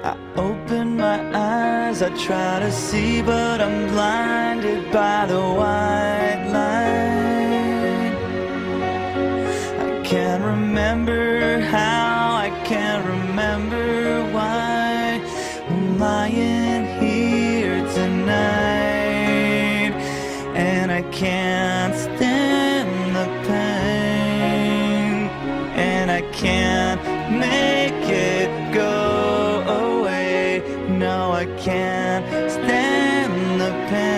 I open my eyes, I try to see, but I'm blinded by the white light. I can't remember how, I can't remember why I'm lying here tonight, and I can't stand the pain, and I can't make it go. No, I can't stand the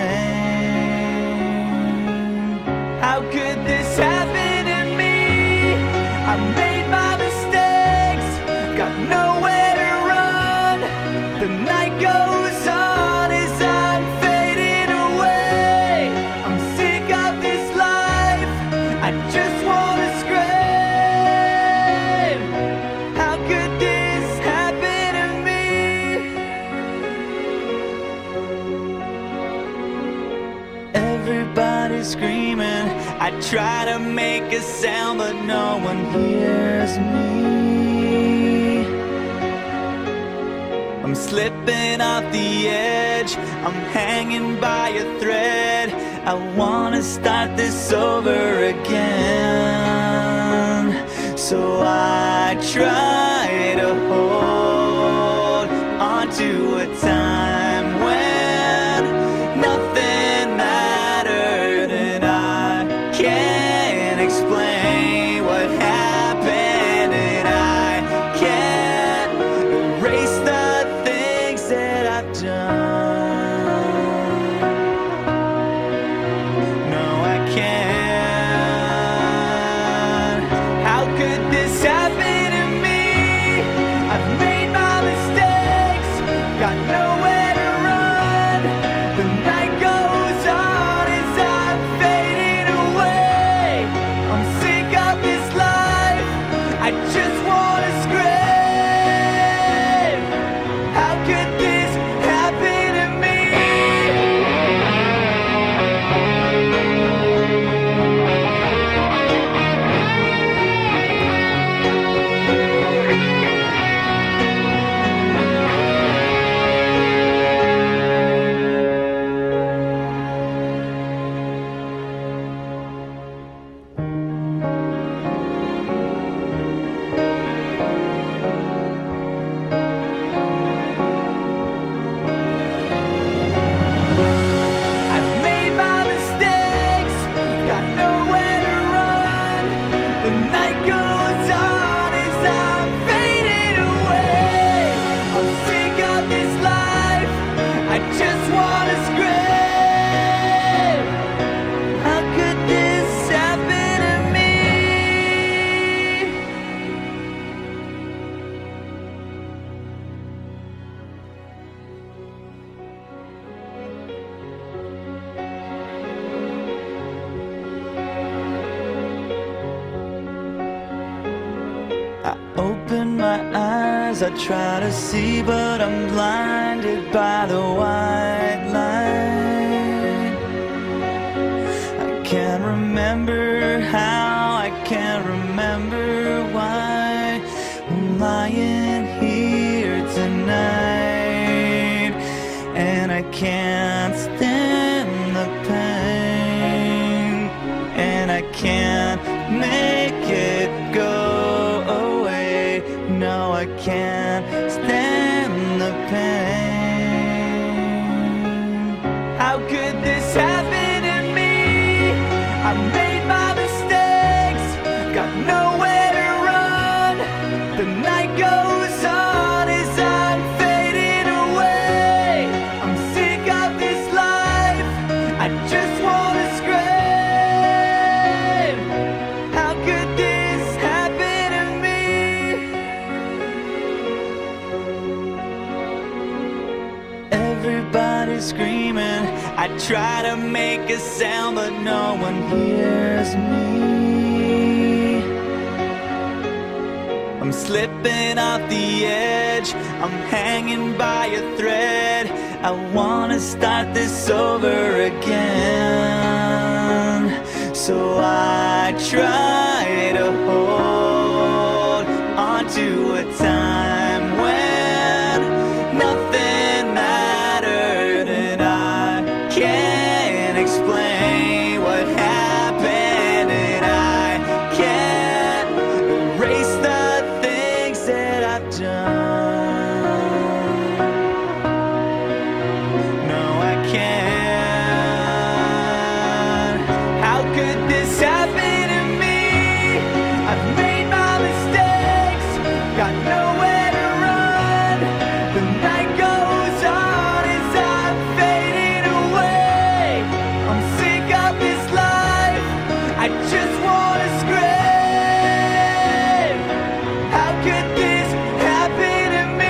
pain. How could this happen to me? I made my mistakes, got nowhere to run. The night goes on as I'm fading away. I'm sick of this life, I just wanna scream. How could this happen to me? Everybody's screaming, I try to make a sound, but no one hears me. I'm slipping off the edge, I'm hanging by a thread. I wanna start this over again, so I try to hold on to a time when nothing mattered, and I can't explain what happened, and I can't erase the things that I've done. No, I can't. How could this happen to me? I've made my mistakes, got nowhere to run. The night goes on as I'm fading away. I'm sick of this life, I just wanna scream. How could this happen to me? I've made my mistakes, got nowhere to run. The night goes on as I'm fading away. I'm sick of this life, I just wanna scream. How could this happen to me? I open my eyes, I try to see, but I'm blinded by the white light. I can't remember how, I can't remember why I'm lying here tonight, and I can't stand the pain, and I can't make it go away. No, I can't stand the pain. How could this happen to me? I made my mistakes, got nowhere to run. The night goes on as I'm fading away. I'm sick of this life, I just wanna scream. How could this happen to me? Everybody's screaming, I try to make a sound, but no one hears me. I'm slipping off the edge, I'm hanging by a thread. I wanna start this over again, so I try to hold on to a time when can't explain what happened, and I can't erase the things that I've done. No, I can't. How could this happen to me? I've made my mistakes, got nowhere to run. The night goes on as I'm fading away. I'm sick of this life, I just wanna scream. How could this happen to me?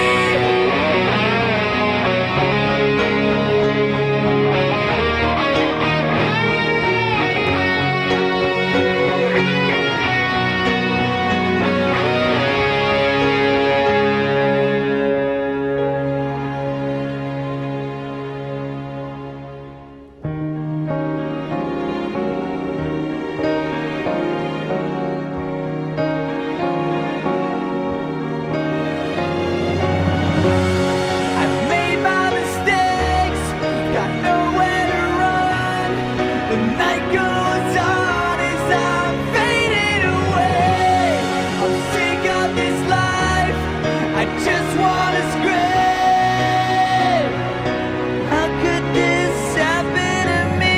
I've made my mistakes, got nowhere to run. The night goes on as I'm fading away. I'm sick of this life, I just wanna scream. How could this happen to me?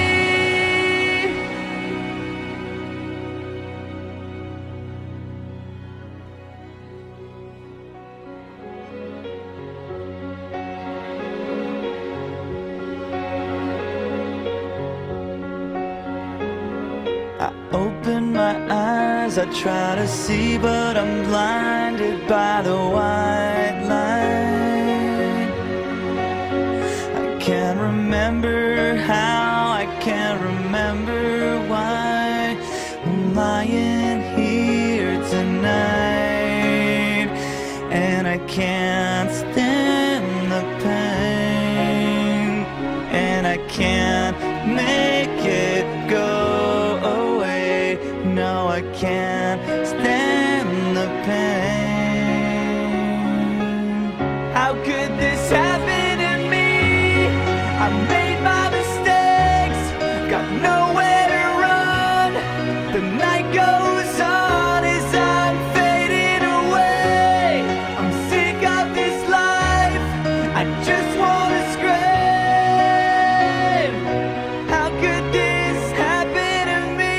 I open my eyes, I try to see, but I'm blinded by the white light. I can't remember how, I can't remember why I'm lying here tonight, and I can't stand the pain, and I can't make it go away. No, I can't stand the pain. How could this happen to me? I made my mistakes, got nowhere to run. The night goes on as I'm fading away. I'm sick of this life, I just wanna scream. How could this happen to me?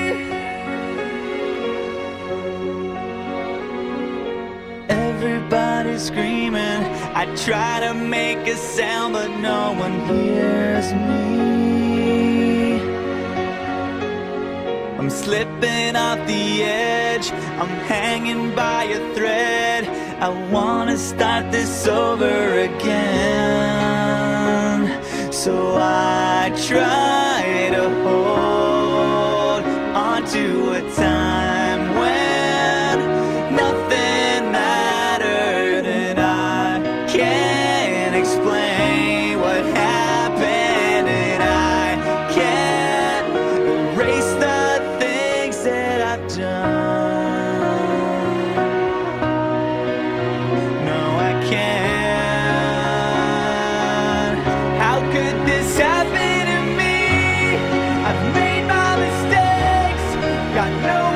Everybody's screaming, I try to make a sound, but no one hears me. I'm slipping off the edge, I'm hanging by a thread. I wanna start this over again. So I try to hold on to a time when nothing mattered, and I can't explain what happened, and I can't erase the things that I've done. No, I can't. How could this happen to me? I've made my mistakes, got no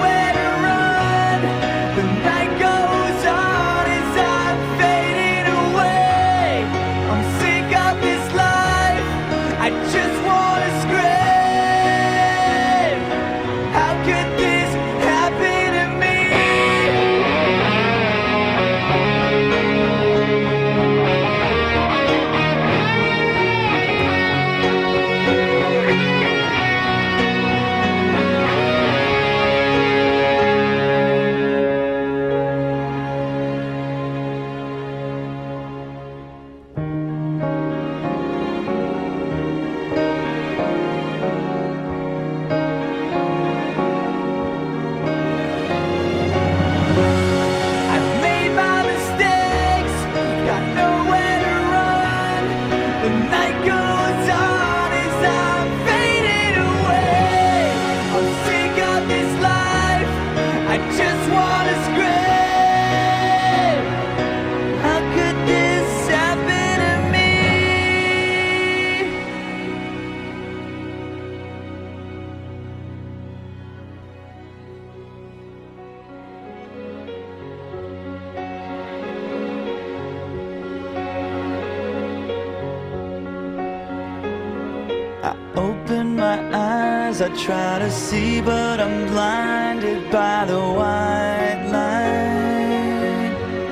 I open my eyes, I try to see, but I'm blinded by the white light.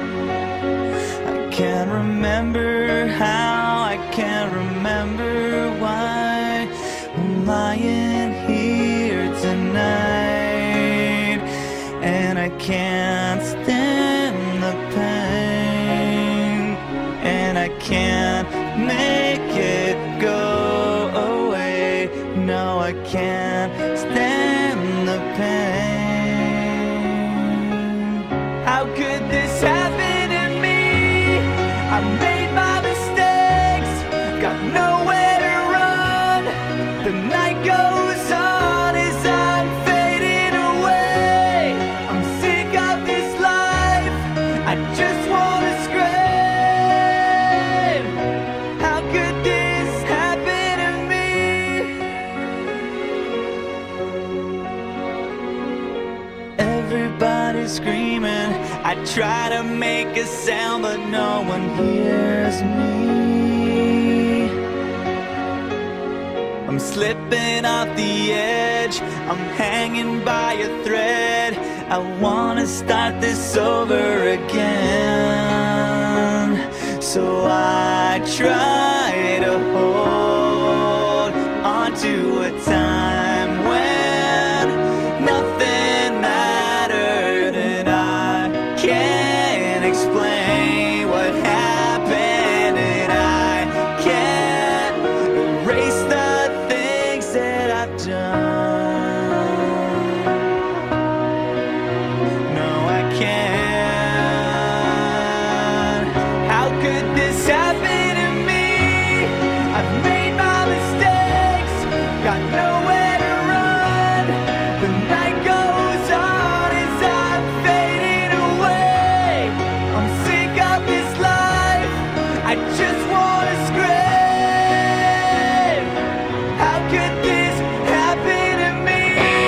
I can't remember how, I can't remember why I'm lying here tonight, and I can't stand the pain, and I can't make it go away. No, I can't stand the pain. How could this happen to me? I made my mistakes, got nowhere to run. The night goes on as I'm fading away. I'm sick of this life, I just wanna scream. How could this happen to me? Everybody's screaming, I try to make a sound, but no one hears me. I'm slipping off the edge, I'm hanging by a thread. I wanna start this over again, so I try to hold on to a time when nothing mattered, and I can't explain what happened, and I can't erase the things that I've done. No, I can't. How could this happen to me? I've made my mistakes, got nowhere to run. The night goes on as I'm fading away. I'm sick of this life, I just wanna scream. How could this happen to me?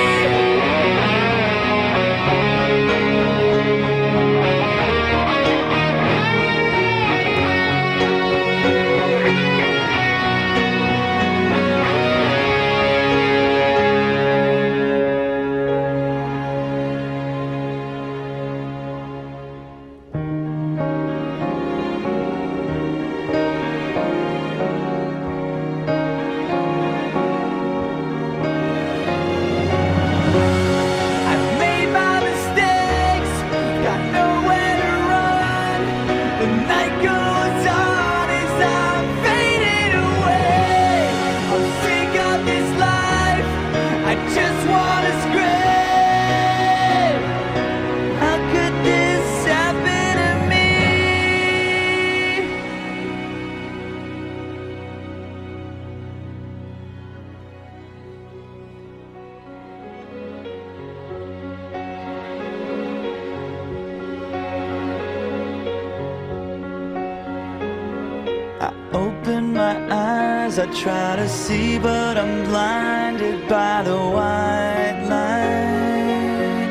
I've made my mistakes, got nowhere to run. The night goes on as I'm fading away. I'm sick of this life, I just wanna scream. How could this happen to me? I open my eyes, I try to see, but I'm blinded by the white light.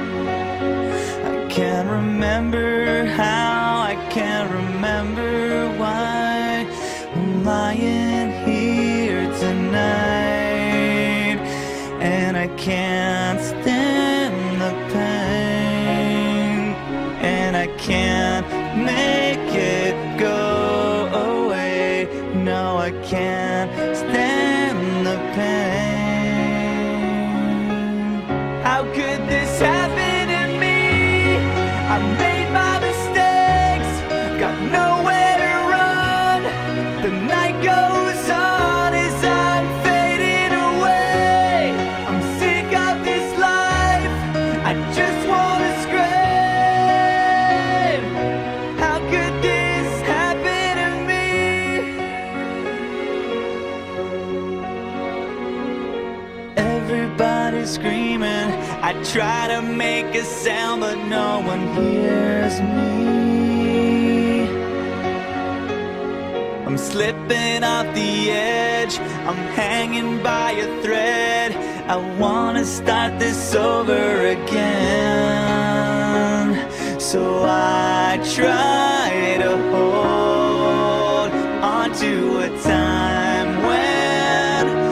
I can't remember how, I can't remember why I'm lying here tonight, and I can't stand the pain, and I can't make it go away. No, I can't stand the pain. How could this happen to me? I made my mistakes, got nowhere to run. The night goes on as I'm fading away. I'm sick of this life, I just wanna scream. How could this happen to me? Everybody's screaming, I try to make a sound, but no one hears me. I'm slipping off the edge, I'm hanging by a thread. I wanna start this over again, so I try to hold on to a time when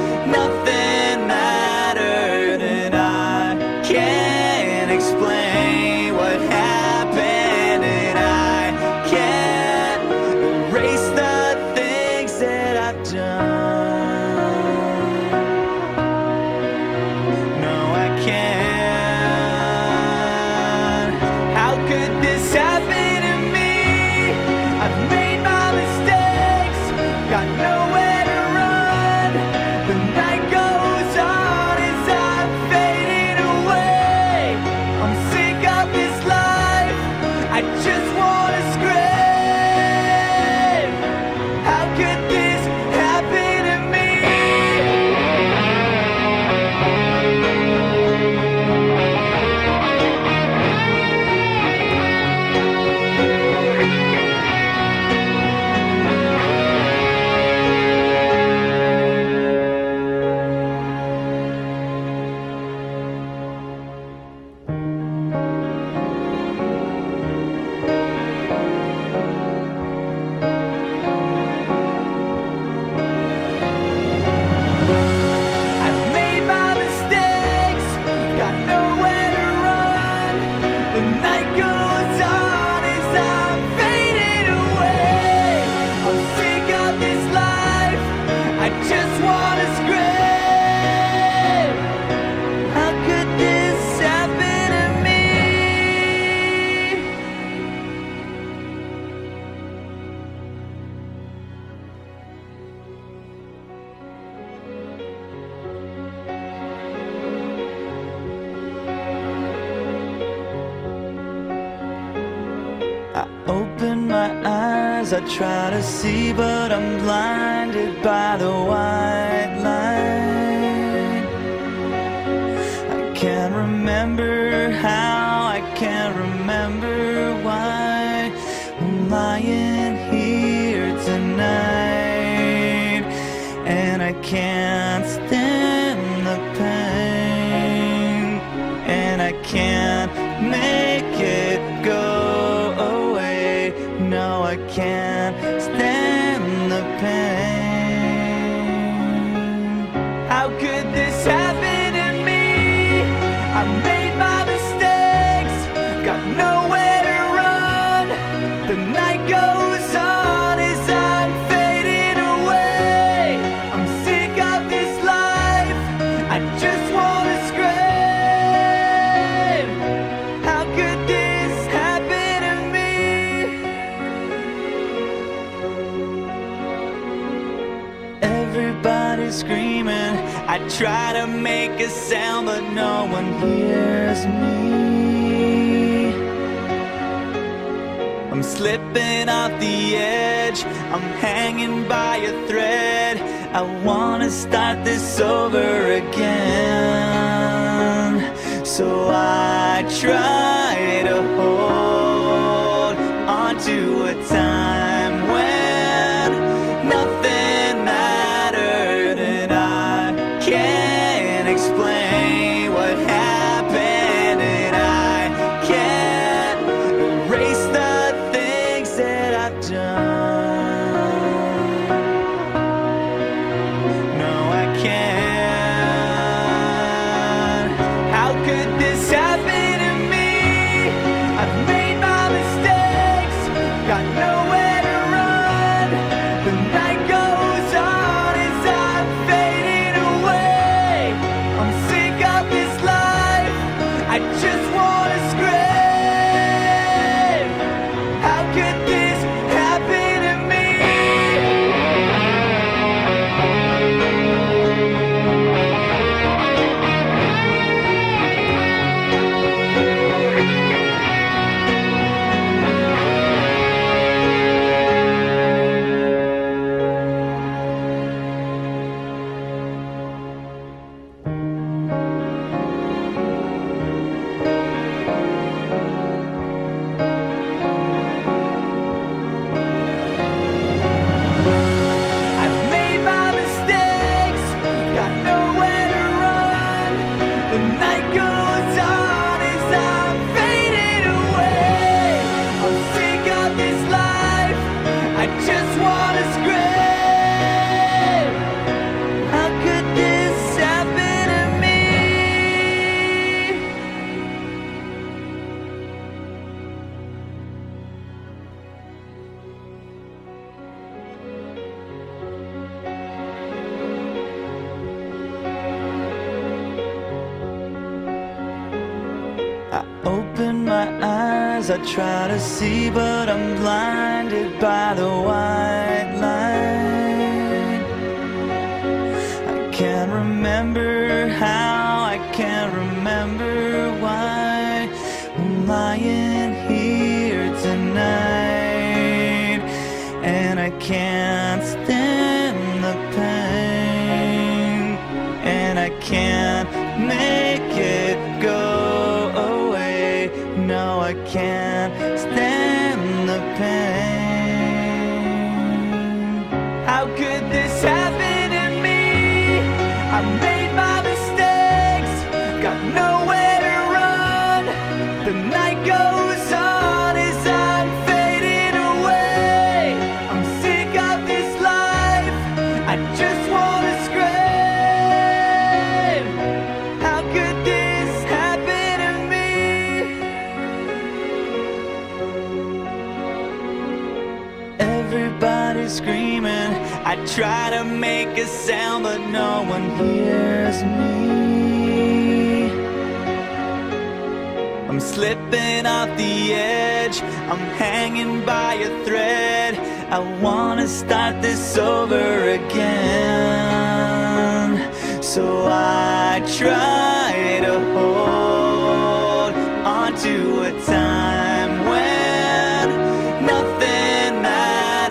eyes I try to see, but I'm blinded by the white light. I can't remember how, I can't remember why I'm lying here tonight, and I can't stand the pain, and I can't make it go away. No, I can't stand the pain. How could this happen to me? I made my mistakes, got nowhere to run. The night goes on as I'm fading away. I'm sick of this life, I just wanna scream. How could this happen to me? Everybody's screaming, I try to make a sound, but no one hears me. I'm slipping off the edge, I'm hanging by a thread. I wanna start this over again. So I try to hold on to a time when nothing mattered, and I can't explain what happened, and I can't erase the things that I've done. No, I can't. How could this happen to me? I've made my mistakes, got nowhere to run. The night goes on as I'm fading away. I'm sick of this life, I just wanna scream. How could this happen to me? I've made my mistakes, got nowhere to run. The night goes on as I'm fading away. I'm sick of this life, I just wanna scream. How could this happen to me? I open my eyes, I try to see, but I'm blinded by the white light. I can't remember how, I can't remember why I'm lying here tonight, and I can't stand the pain, and I can't make it go away. No, I can't stand the pain. How could this happen to me? I made my mistakes, got nowhere to run. The night goes on as I'm fading away. I'm sick of this life, I just wanna scream. How could this happen to me? Everybody's screaming, I try to make a sound, but no one hears me. I'm slipping off the edge, I'm hanging by a thread. I wanna start this over again. So I try to hold on to a time when nothing matters.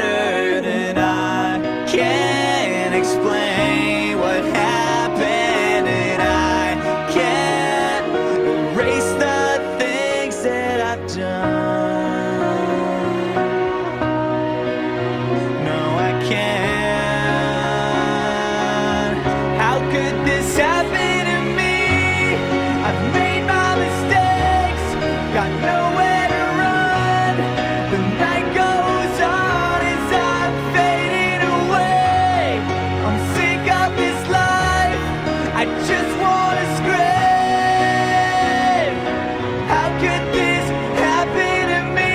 this happen to me? I've made my mistakes, got nowhere to run. The night goes on as I'm fading away. I'm sick of this life, I just wanna scream. How could this happen to me?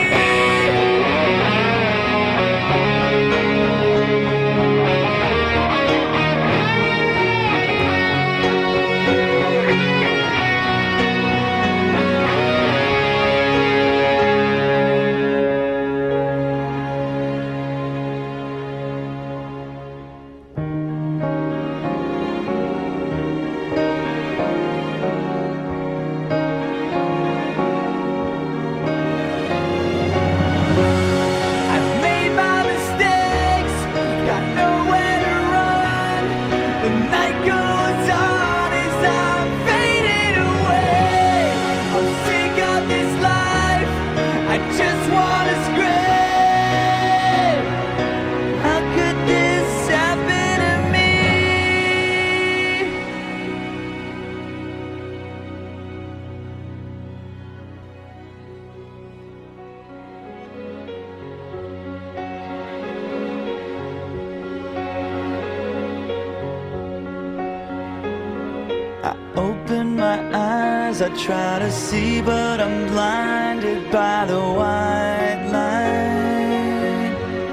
I open my eyes, I try to see, but I'm blinded by the white light.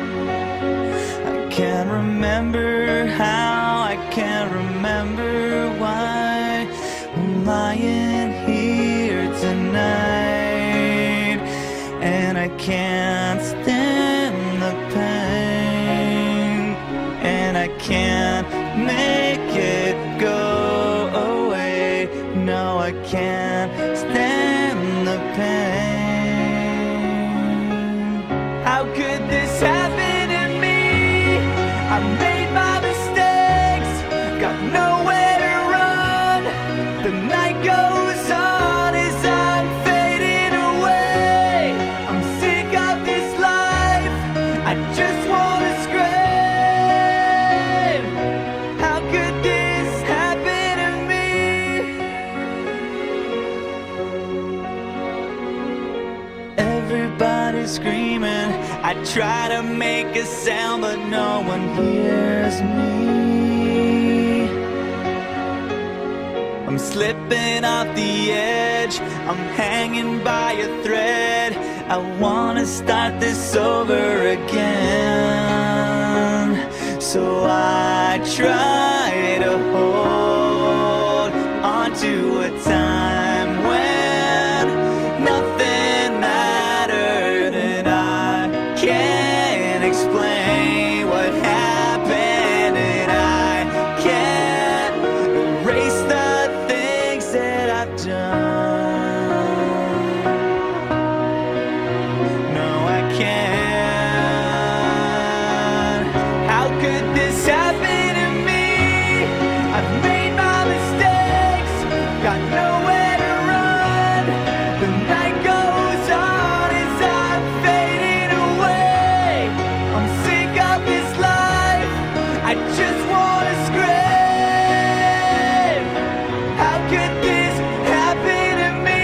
I can't remember how, I can't remember why I'm lying here tonight, and I can't stand the pain, and I can't make it go. No, I can't stand the pain. How could this happen to me? I made my mistakes, got nowhere to run. The night goes on as I'm fading away. I'm sick of this life, I just wanna scream. How could this happen to me? Everybody's screaming, I try to make a sound, but no one hears me. I'm slipping off the edge, I'm hanging by a thread. I wanna start this over again, so I try to hold on to a time when nothing mattered, and I can't explain what happened, and I can't erase the things that I've done. No, I can't. How could this happen to me? I've made my mistakes, got nowhere to run. The night goes on as I'm fading away. I'm sick of this life, I just wanna scream. How could this happen to me?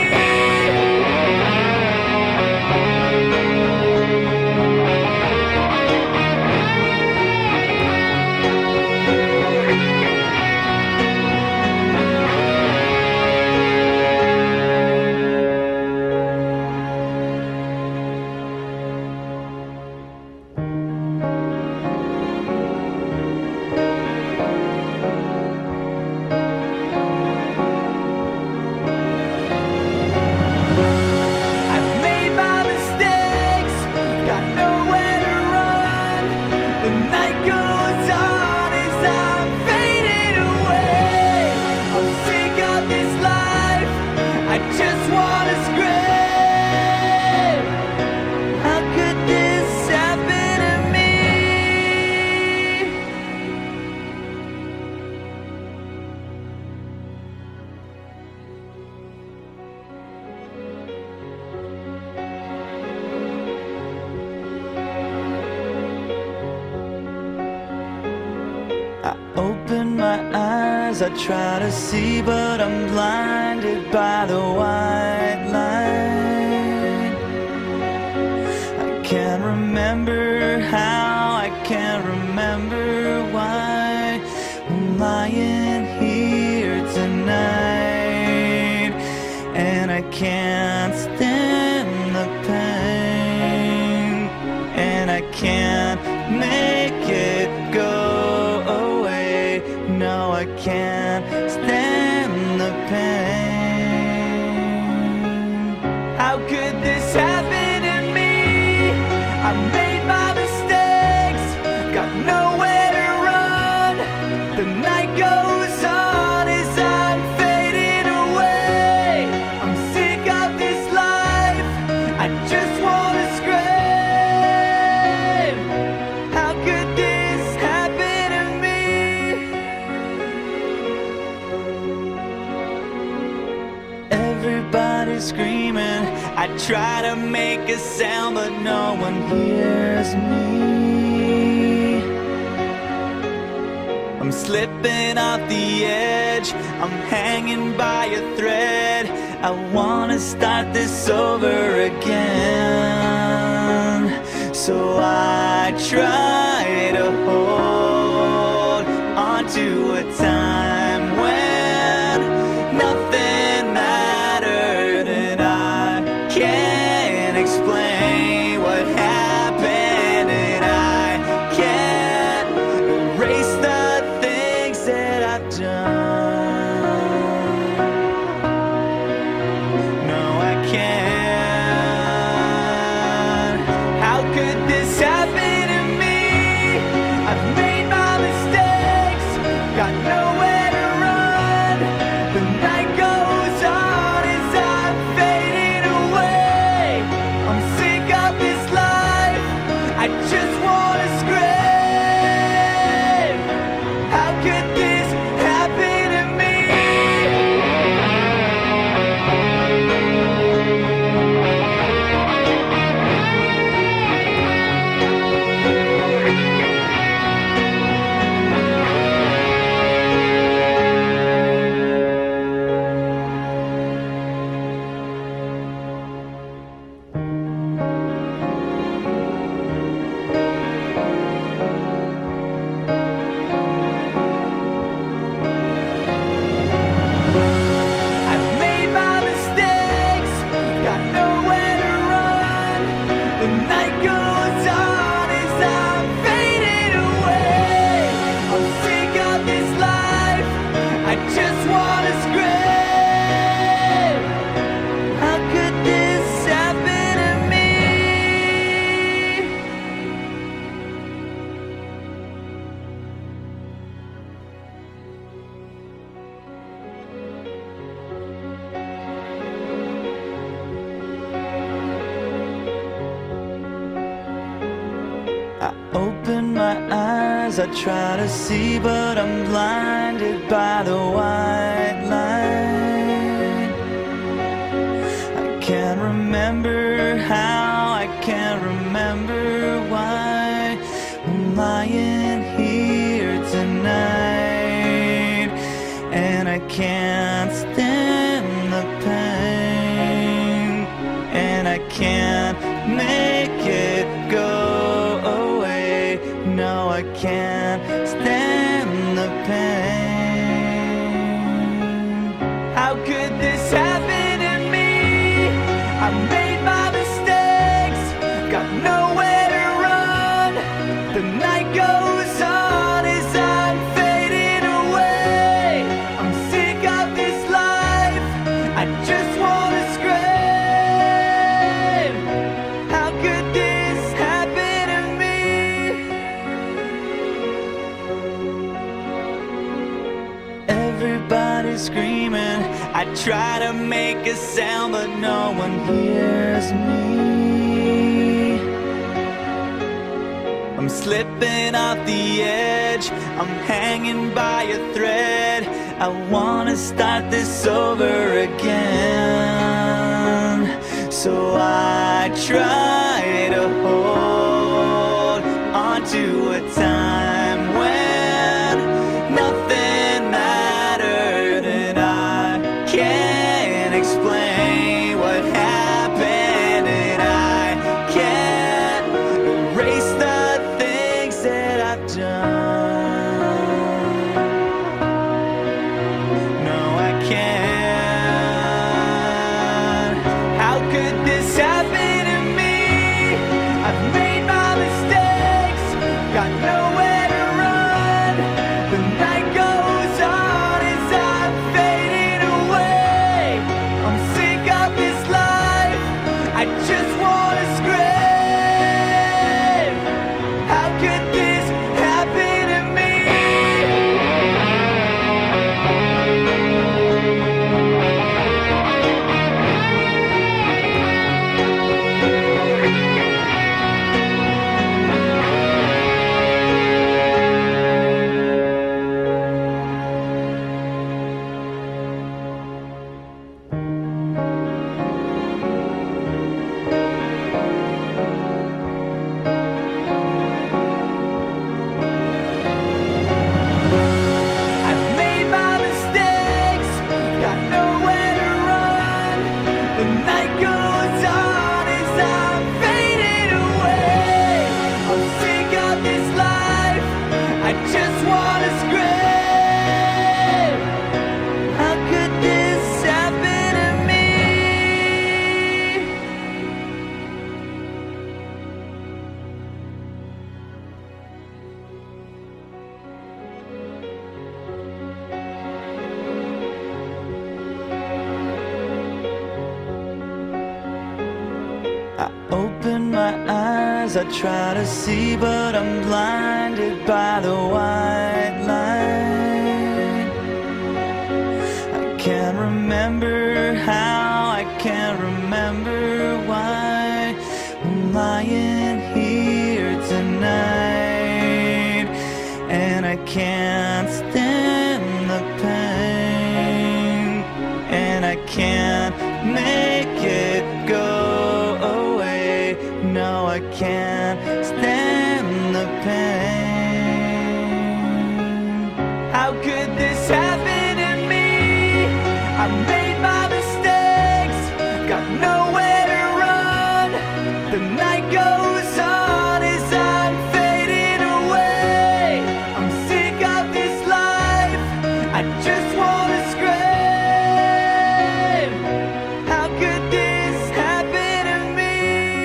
I've made my mistakes, got nowhere to run. The night goes on as I'm fading away. I'm sick of this life, I just wanna scream. How could this happen to me? I open my eyes, eyes I try to see, but I'm blinded by the white light. I can't remember how, I can't remember why I'm lying here tonight, and I can't stand the pain, and I can't make it go away. No, I can't stand the pain. How could this happen to me? I made my mistakes, got nowhere to run. The night goes on as I'm fading away. I'm sick of this life, I just wanna scream. How could this happen to me? Everybody's screaming, I try to make a sound, but no one hears me. I'm slipping off the edge, I'm hanging by a thread. I wanna start this over again. So I try to hold on to a time when nothing mattered, and I can't explain what happened, and I can't erase the things that I've done. No, I can't. How could this happen to me? I've made my mistakes, got nowhere to run. The night goes on as I'm fading away. I'm sick of this life, I just wanna scream. How could this happen to me? I've made my mistakes, got nowhere to run. The night goes on as I'm fading away. I'm sick of this life, I just wanna scream. How could this happen to me? I open my eyes, I try to see, but I'm blinded by the white light. I can't remember how, I can't remember why I'm lying here tonight, and I can't stand the pain, and I can't make it go away. No, I can't stand the pain. How could this happen to me? I made my mistakes, got nowhere to run. The night goes on as I'm fading away. I'm sick of this life, I just wanna scream. How could this happen to me? Everybody's screaming, I try to make a sound, but no one hears me. I'm slipping off the edge, I'm hanging by a thread. I wanna start this over again. So I try to hold on to a time when nothing mattered. eyes I try to see, but I'm blinded by the white light. I can't remember how, I can't remember why I'm lying here tonight, and I can't stand the pain, and I can't make it go away. No, I can't stand the pain. How could this happen to me? I made my mistakes, got nowhere to run. The night goes on as I'm fading away. I'm sick of this life, I just wanna scream. How could this happen to me?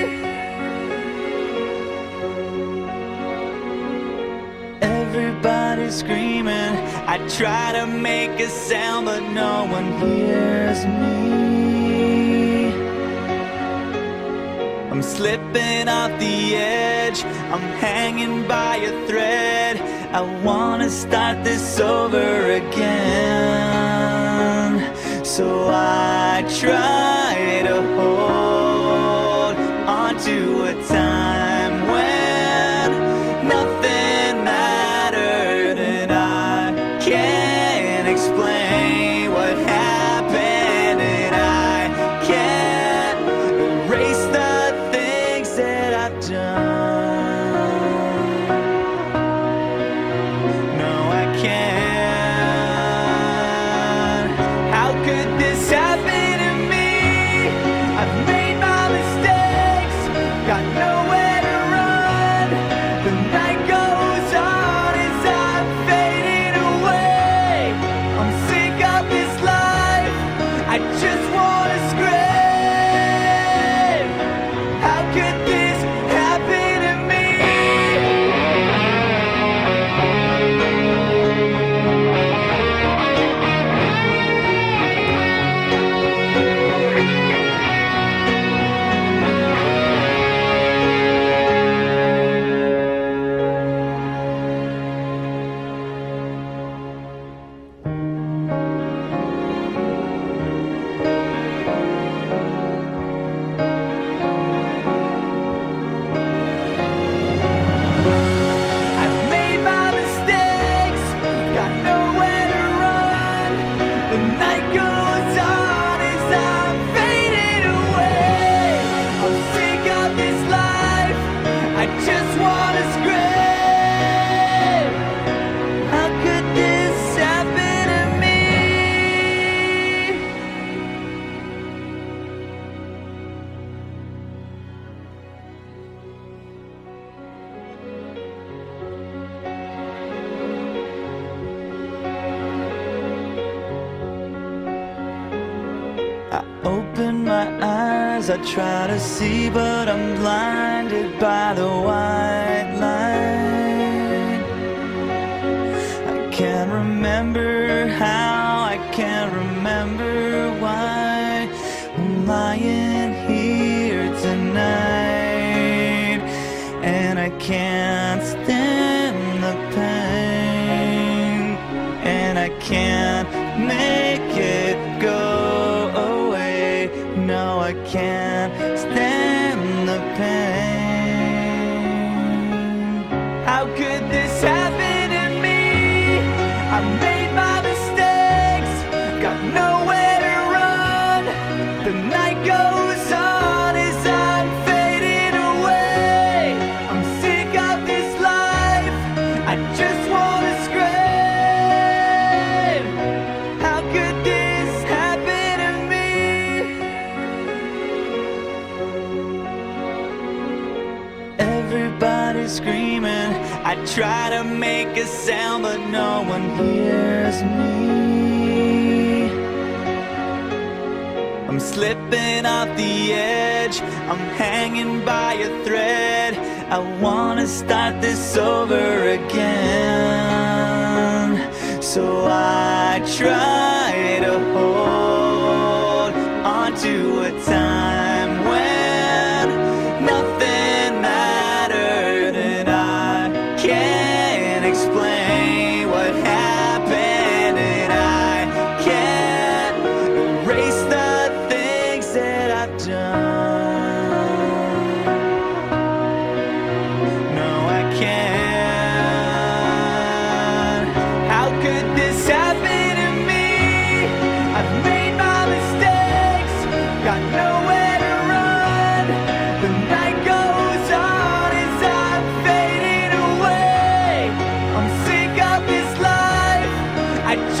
Everybody's screaming, I try to make a sound, but no one hears me. I'm slipping off the edge, I'm hanging by a thread. I wanna start this over again, so I try to hold on to a time when nothing mattered, and I can't explain what happened, and I can't erase the things that I've done. No, I can't. How could this happen to me? I've made my mistakes, got nowhere to run. The night goes on as I'm fading away. I'm sick of this life, I just wanna scream. How could this happen to me? I've made my mistakes, got nowhere to run. The night goes on as I'm fading away. I'm sick of this life, I just wanna scream. How could this happen to me? I open my eyes, I try to see, but I'm blinded by the white light. I can't remember how, I can't remember why I'm lying here tonight, and I can't stand the pain, and I can't make it go away. No, I can't stand the pain. How could this happen to me? I made my mistakes, got nowhere to run. The night goes on as I'm fading away. I'm sick of this life, I just wanna scream. How could this happen to me? Everybody's screaming, I try to make a sound, but no one hears me. I'm slipping off the edge, I'm hanging by a thread. I wanna start this over again, so I try to hold on to a time when nothing matters.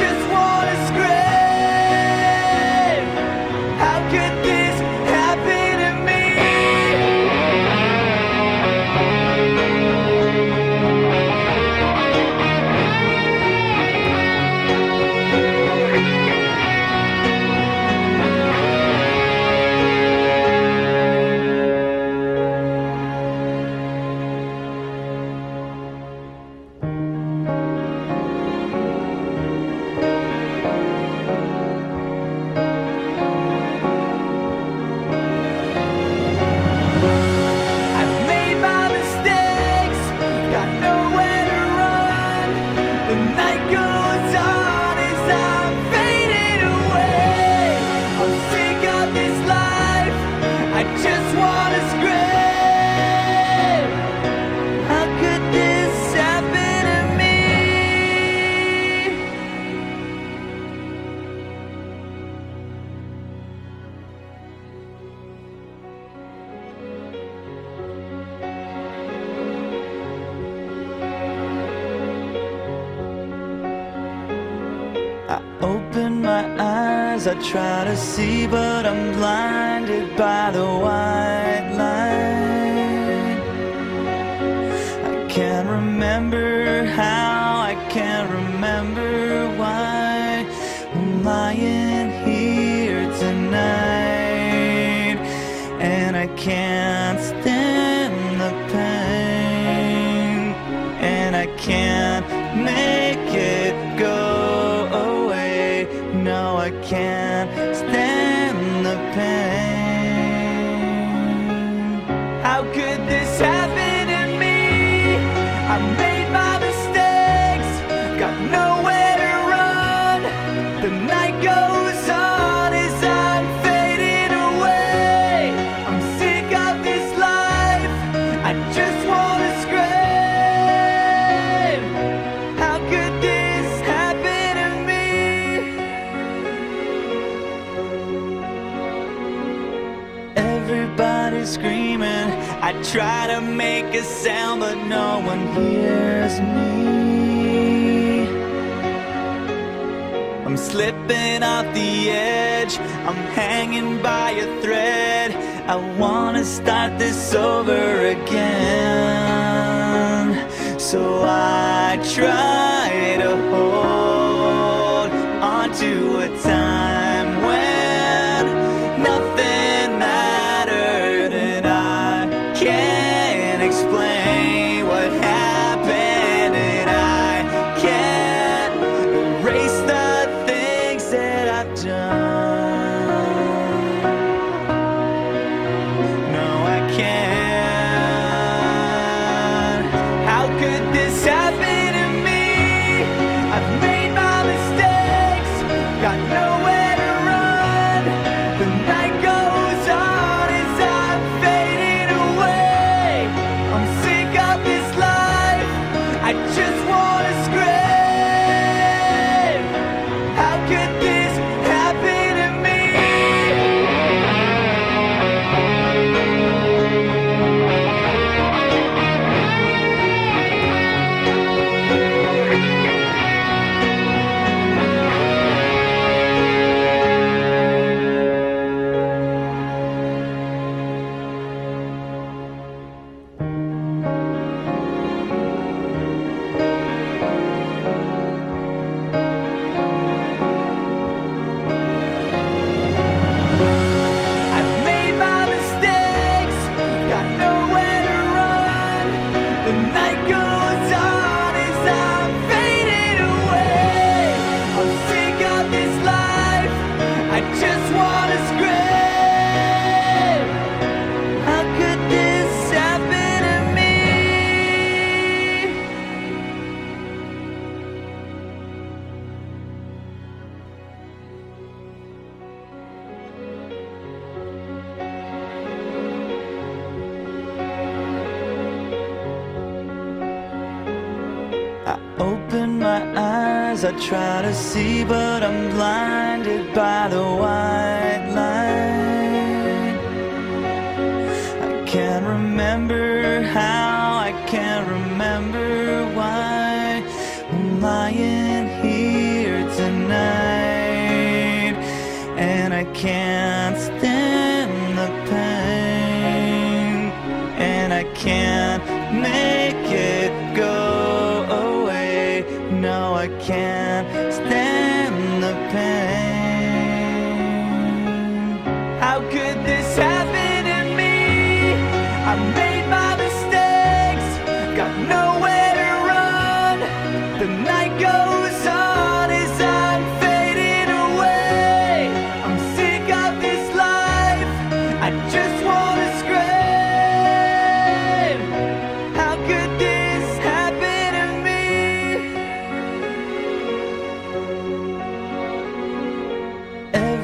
just wanna scream. How could this happen to me? I open my eyes, I try to see, but I'm blinded by the white light. I can't remember how, I can't remember why I'm lying here tonight, and I can't stand the pain, and I can't make it go. No, I can't stand the pain. How could this happen to me? I made my mistakes, got nowhere to run. The night goes on as I'm fading away. I'm sick of this life, I just wanna scream. How could this happen to me? Everybody's screaming, I try to make a sound, but no one hears me. I'm slipping off the edge, I'm hanging by a thread. I wanna start this over again. So I try to hold on to a time when nothing mattered, and I can't explain what happened, and I can't erase the things that I've done. No, I can't. How could this happen to me? I've made my mistakes, got nowhere to run. The night goes on as I'm fading away. I'm sick of this life, I just wanna scream. How could this happen to me? I've made my mistakes, got nowhere to run. The night goes on as I'm fading away. I'm sick of this life, I just wanna scream. How could this happen to me? I open my eyes, I try to see, but I'm blinded by the white light. I can't remember how, I can't remember why I'm lying here tonight.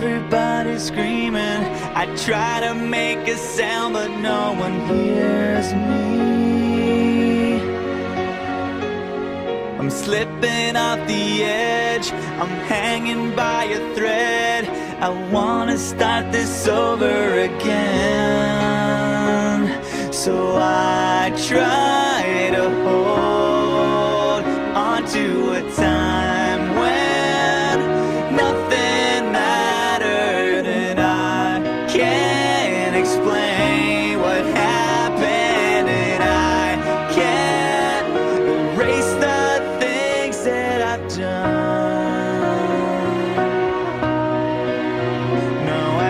Everybody's screaming. I try to make a sound, but no one hears me. I'm slipping off the edge, I'm hanging by a thread. I wanna start this over again. So I try to hold on to a time when nothing mattered, and I can't explain what happened, and I can't erase the things that I've done. No, I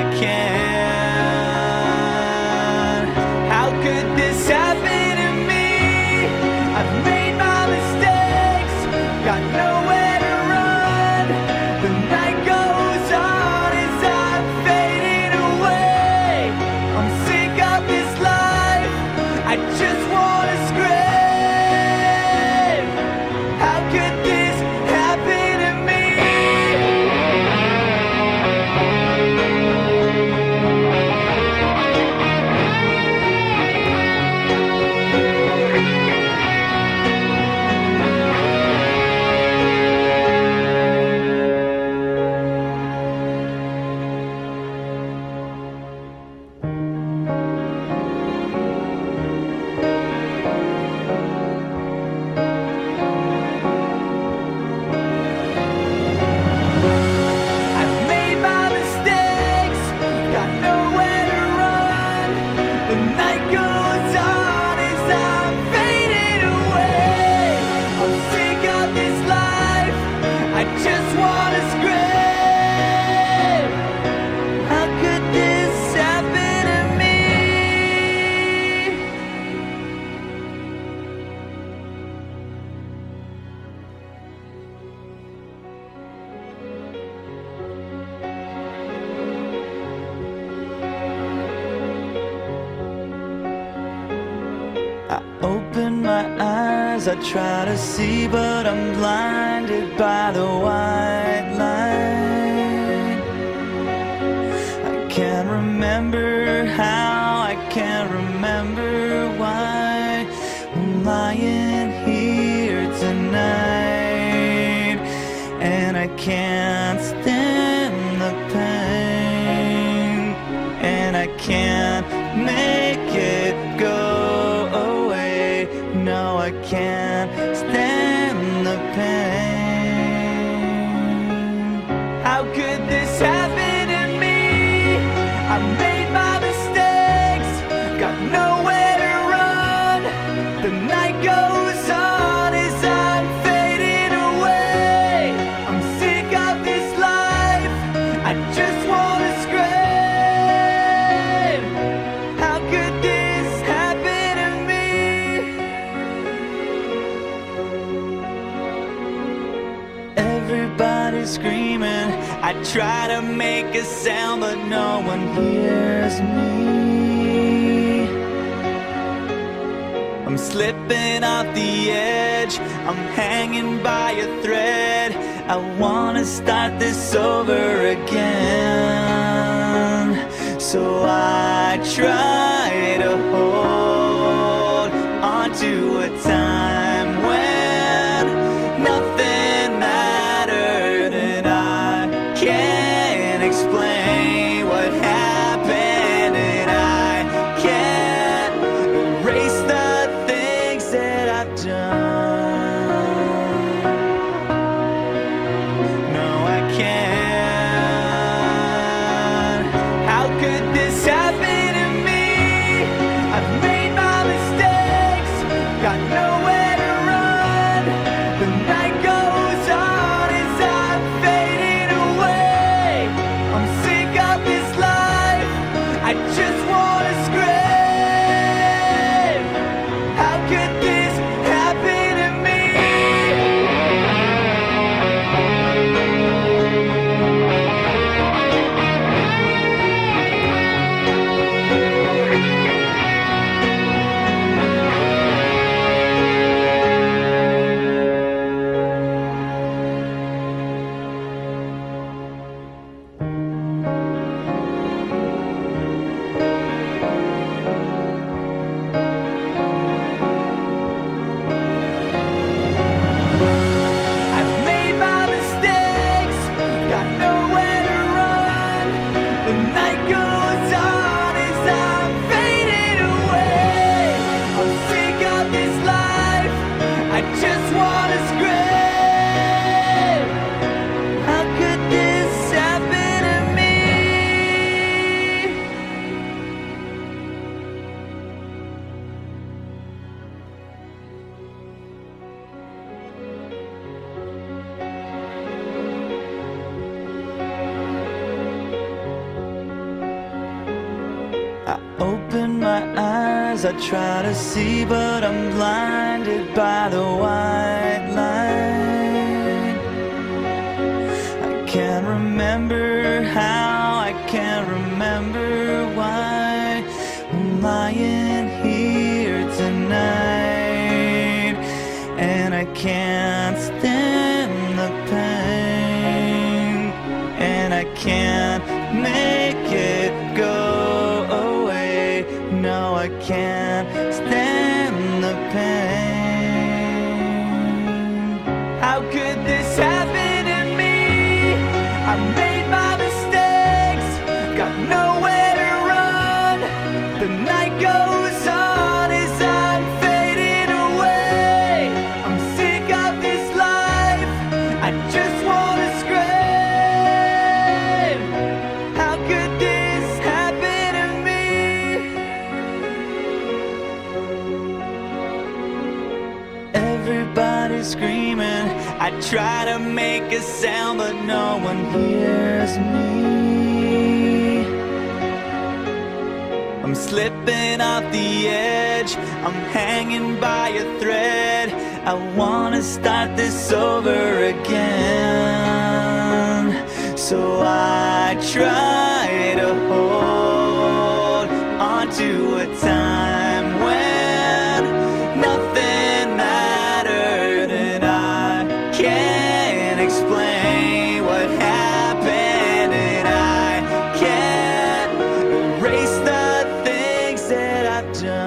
can't. How could this happen to me? I've made my mistakes, got nowhere to run. The night goes on as I'm fading away. I'm sick of this life, I just wanna scream. How could this happen to me? I've made my mistakes, got nowhere to run. The night goes on as I'm fading away. I'm sick of this life, I just wanna scream. How could this happen to me? I open my eyes, I try to see, but I'm blinded by the white light. I can't remember how, I can't remember why I'm lying here tonight, and I can't stand the pain, and I can't make it go away. No, I can't stand the pain. How could this happen to me? I made my mistakes, got nowhere to run. The night goes on as I'm fading away. I'm sick of this life, I just wanna scream. How could this happen to me? Everybody's screaming. I try to make a sound, but no one hears me. I'm slipping off the edge, I'm hanging by a thread. I wanna start this over again. So I try to hold on to a time when nothing mattered, and I can't explain what happened, and I can't erase the things that I've done. No, I can't. How could this happen to me? I've made my mistakes, got nowhere to run. The night goes on as I'm fading away. I'm sick open my eyes, I try to see, but I'm blinded by the white light. I can't remember how, I can't remember why I'm lying here tonight, and I can't stand the pain, and I can't make it go away. No, I can't stand the pain. How could this happen to me? I made my mistakes, got nowhere to run. The night goes on as I'm fading away. I'm sick of this life, I just wanna scream. How could this happen to me? Everybody's screaming, I try to make a sound, but no one hears me. I'm slipping off the edge, I'm hanging by a thread. I wanna start this over again. So I try to hold on to a time when nothing mattered, and I can't explain what happened, and I can't erase the things that I've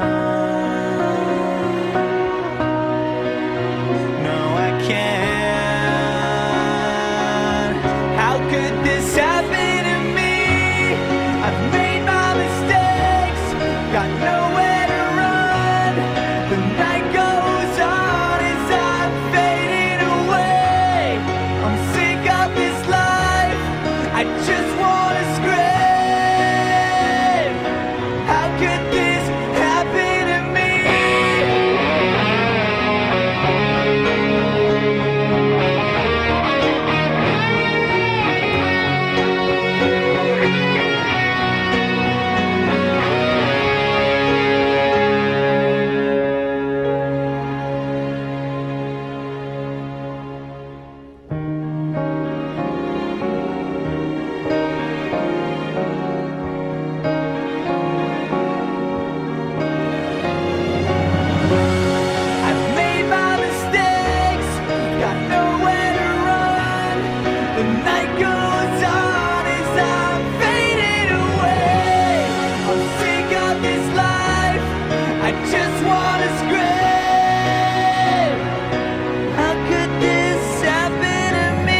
done. No, I can't. How could this happen to me? I've made my mistakes, got nowhere to run. The night goes on as I'm fading away. I'm sick of this life, I just wanna scream. How could this happen to me? I've made my mistakes, got nowhere to run. The night goes on as I'm fading away. I'm sick of this life, I just wanna scream. How could this happen to me?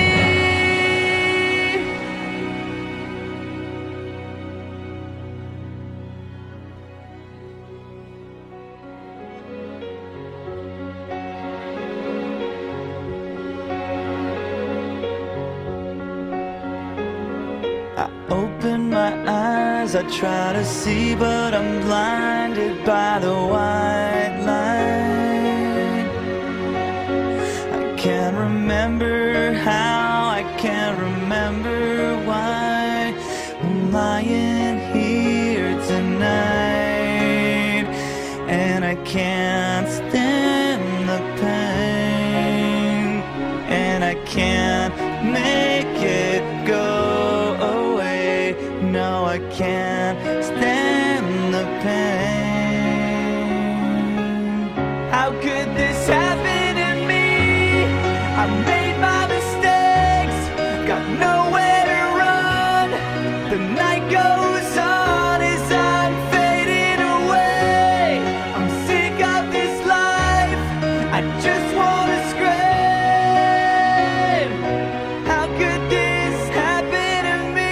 I open my eyes, I try to see, but I'm blinded by the white light. I can't remember how, I can't remember why I'm lying here tonight, and I can't stand the pain, and I can't make it go away. No, I can't stand the pain. How could this happen to me? I made my mistakes, got nowhere to run. The night goes on as I'm fading away. I'm sick of this life, I just wanna scream. How could this happen to me?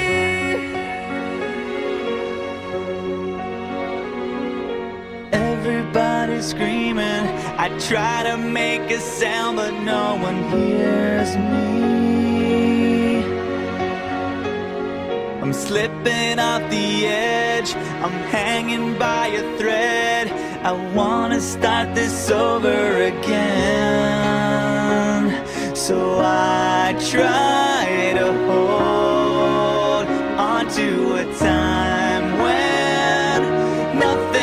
Everybody's screaming, I try to make a sound, but no one hears me. I'm slipping off the edge, I'm hanging by a thread. I wanna start this over again. So I try to hold on to a time when nothing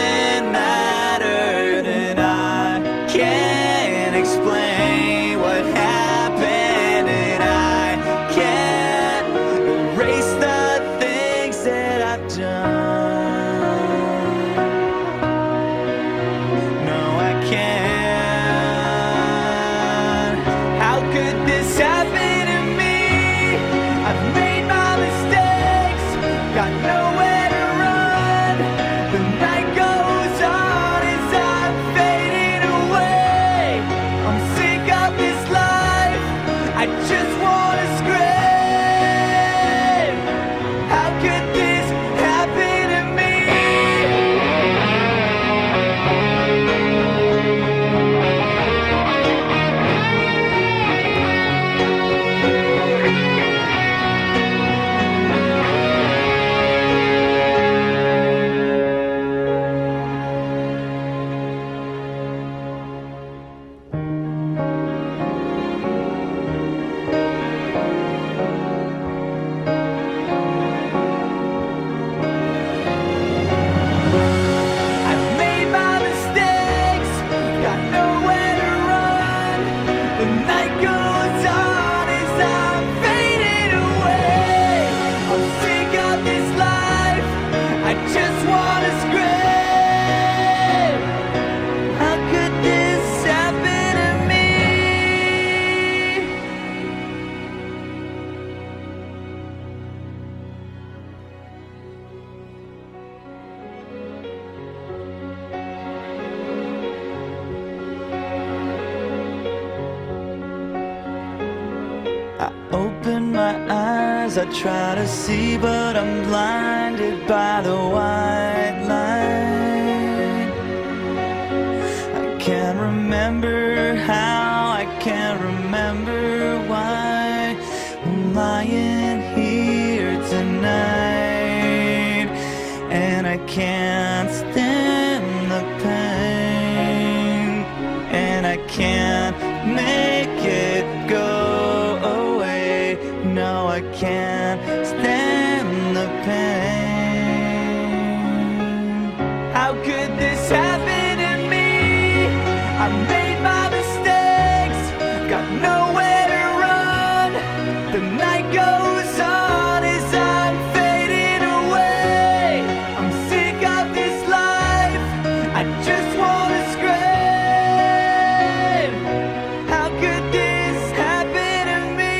close, I try to see, but I'm blinded by the white light. I can't remember how, I can't remember why I'm lying here tonight, and I can't stand the pain, and I can't make it go away. No, I can't stand the pain. How could this happen to me? I made my mistakes, got nowhere to run. The night goes on as I'm fading away. I'm sick of this life, I just wanna scream. How could this happen to me?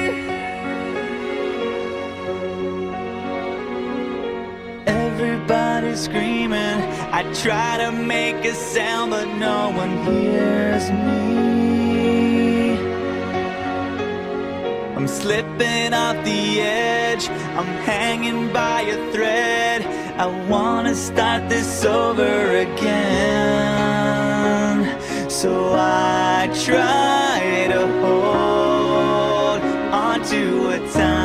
Everybody's screaming, I try to make a sound, but no one hears me. I'm slipping off the edge, I'm hanging by a thread. I wanna start this over again, so I try to hold on to a time